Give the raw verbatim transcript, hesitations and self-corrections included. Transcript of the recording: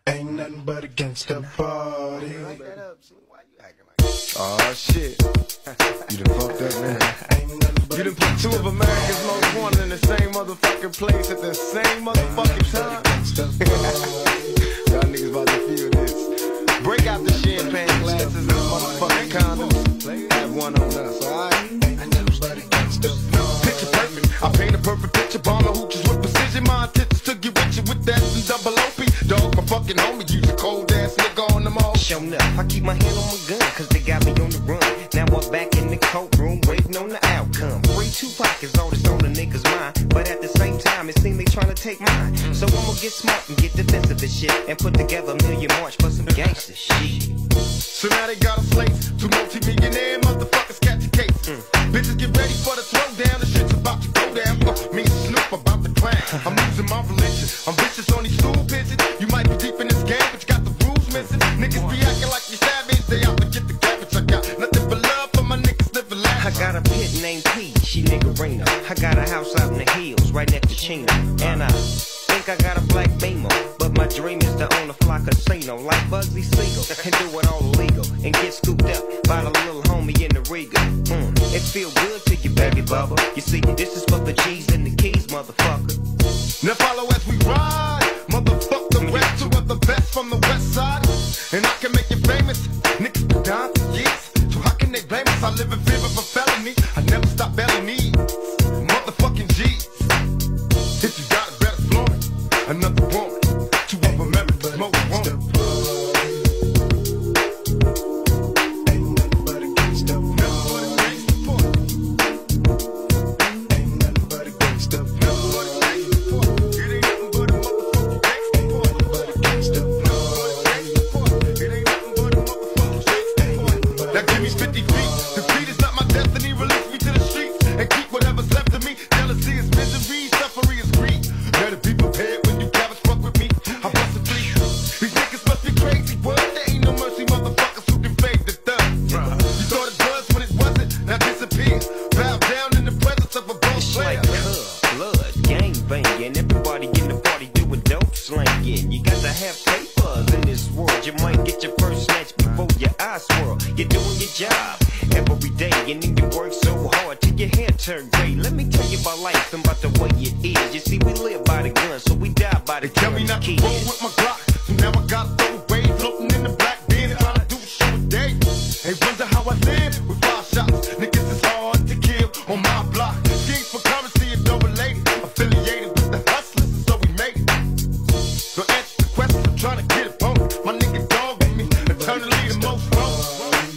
Ain't nothing but a gangsta party. Oh shit. You done fucked up, man. You done put two of America's most wanted in the same motherfucking place at the same motherfucking time. Y'all niggas about to feel this. Break out the champagne glasses and motherfucking condoms. Have one on us, alright? Picture perfect. I paint a perfect picture. Bomb the hoochies with precision. My intentions to get with you with that and double O P. Dog, my fucking homie. Use a cold ass nigga on them all. Shown up, I keep my hand on my gun, cause they got me on the run. Now I'm back in the courtroom, waiting on the outcome. Free Tupac is all that's on the niggas' mind, but at the same time, it seems they tryna take mine. So I'm gonna get smart and get defensive and shit, and put together a million march for some gangster shit. So now they got a slate, two multi-millionaire motherfuckers catch a case. Mm. Bitches get ready for the throwdown, the shit's about to go down. Uh, me and Snoop about to clown. I'm losing my religion, I'm vicious on these stool pigeons. You might be deep in this game, but you got the rules missing. Niggas be acting like you savage, they out to get the cabbage. I got nothing but love for my niggas living life. I got a pit named P, she niggerina. I got a house out in the hills, right next to Chino. And I think I got a black Beamer, but my dream is to own a fly casino like Bugsy Siegel and do it all illegal and get scooped up by the little homie in the Riga. Mm, it feel good to you, baby bubba. You see, this is for the G's and the keys, motherfucker. Now follow as we ride, motherfuck the rest, two of the best from the west side. And I can make you famous, niggas been down for years. So how can they blame us? I live in fear of a felony, I never stop belly needs, motherfucking G's. If you got it, better floor it. Another woman, two of America's most wanted. And everybody in the party doing dope slanging. You got to have papers in this world. You might get your first snatch before your eyes swirl. You're doing your job every day, and then you work so hard till your hair turn gray. Let me tell you about life and about the way it is. You see, we live by the gun, so we die by the gun. Tell me not to roll with my Glock, so now I got throw away, floating in the black bin, trying to do a show a day. Hey, wonder how I live with five shots. Niggas is hard to kill on my block. Schemes for currency and double related, affiliated with the hustlers, so we made it. So answer the question, I'm trying to get it on. My nigga dog with me, eternally the most wrong.